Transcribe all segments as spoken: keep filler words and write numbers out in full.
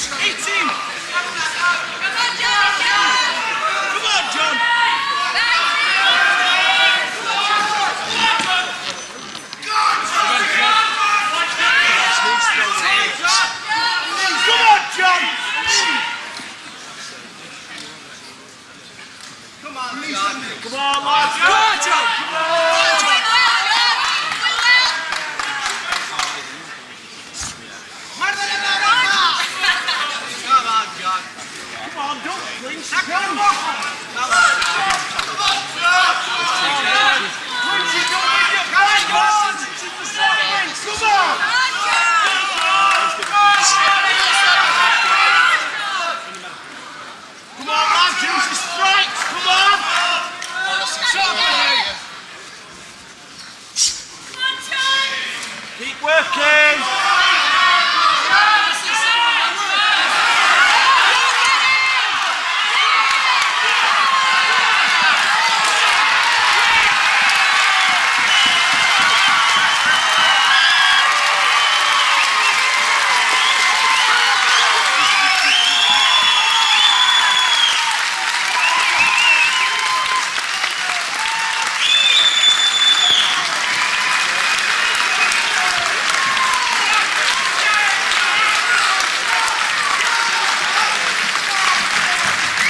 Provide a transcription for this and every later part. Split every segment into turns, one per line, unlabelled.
Come on, lads. Come on, John. Come on. Come on, John. Come on, don't flinch. Come on. Come on. Come on, John. Flinch, you don't need your guys. Come on. Come on. Come on, lads. Use the strikes. Come on. Keep working!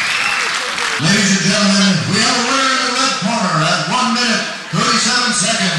Ladies and gentlemen, we have a winner in the red corner at one minute, thirty-seven seconds.